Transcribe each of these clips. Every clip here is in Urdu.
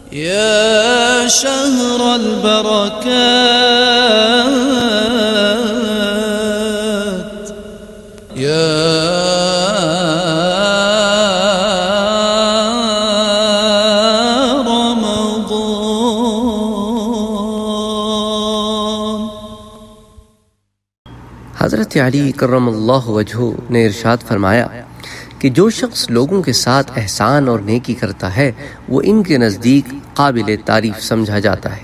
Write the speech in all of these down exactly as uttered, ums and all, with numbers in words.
يا شهر البركات يا رمضان. حضرت علی کرم اللہ وجہہ نے ارشاد فرمایا کہ جو شخص لوگوں کے ساتھ احسان اور نیکی کرتا ہے وہ ان کے نزدیک قابل تعریف سمجھا جاتا ہے.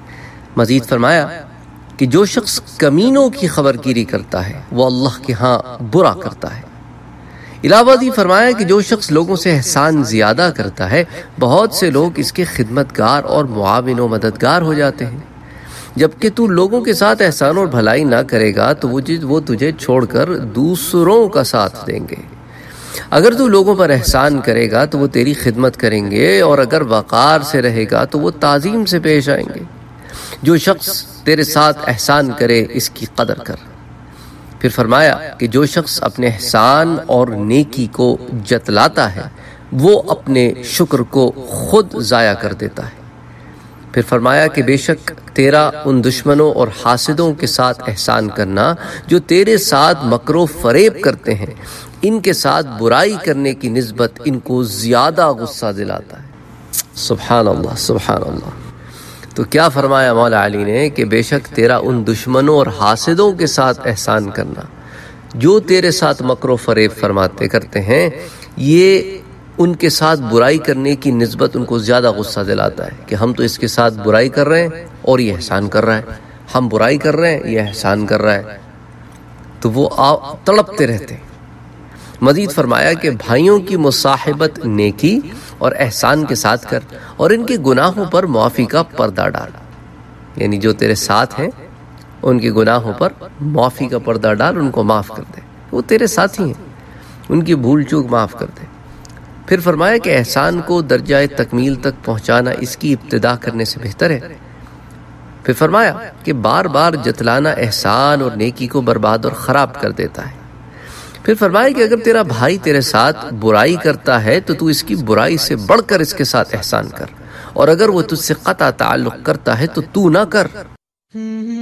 مزید فرمایا کہ جو شخص کمینوں کی خبر گیری کرتا ہے وہ اللہ کے ہاں برا کرتا ہے. علاوہ ازیں فرمایا کہ جو شخص لوگوں سے احسان زیادہ کرتا ہے بہت سے لوگ اس کے خدمتگار اور معاون و مددگار ہو جاتے ہیں، جبکہ تو لوگوں کے ساتھ احسان اور بھلائی نہ کرے گا تو وہ تجھے چھوڑ کر دوسروں کا ساتھ دیں گے. اگر تو لوگوں پر احسان کرے گا تو وہ تیری خدمت کریں گے، اور اگر وقار سے رہے گا تو وہ تعظیم سے پیش آئیں گے. جو شخص تیرے ساتھ احسان کرے اس کی قدر کر. پھر فرمایا کہ جو شخص اپنے احسان اور نیکی کو جتلاتا ہے وہ اپنے شکر کو خود ضائع کر دیتا ہے. پھر فرمایا کہ بے شک تیرا ان دشمنوں اور حاسدوں کے ساتھ احسان کرنا جو تیرے ساتھ مکر و فریب کرتے ہیں، ان کے ساتھ برائی کرنے کی نسبت ان کو زیادہ غصہ دلاتا ہے. سبحان اللہ سبحان اللہ. تو کیا فرمایا مولا علی نے کہ بے شک تیرا ان دشمنوں اور حاسدوں کے ساتھ احسان کرنا جو تیرے ساتھ مکر و فریب فرماتے کرتے ہیں، یہ ان کے ساتھ برائی کرنے کی نسبت ان کو زیادہ غصہ دلاتا ہے کہ ہم تو اس کے ساتھ برائی کر رہے ہیں اور یہ احسان کر رہا ہے، ہم برائی کر رہے ہیں یہ احسان کر رہا ہے، تو وہ تڑپتے رہتے ہیں. مزید فرمایا کہ بھائیوں کی مصاحبت نیکی اور احسان کے ساتھ کر اور ان کے گناہوں پر معافی کا پردہ ڈال. یعنی جو تیرے ساتھ ہیں ان کے گناہوں پر معافی کا پردہ ڈال، ان کو معاف کر دے، وہ تیرے ساتھی ہیں، ان کی بھول چوک معاف کر دے. پھر فرمایا کہ احسان کو درجہ تکمیل تک پہنچانا اس کی ابتدا کرنے سے بہتر ہے. پھر فرمایا کہ بار بار جتلانا احسان اور نیکی کو برباد اور خراب کر دیتا ہے. پھر فرمایا کہ اگر تیرا بھائی تیرے ساتھ برائی کرتا ہے تو تو اس کی برائی سے بڑھ کر اس کے ساتھ احسان کر، اور اگر وہ تجھ سے قطع تعلق کرتا ہے تو تو نہ کر.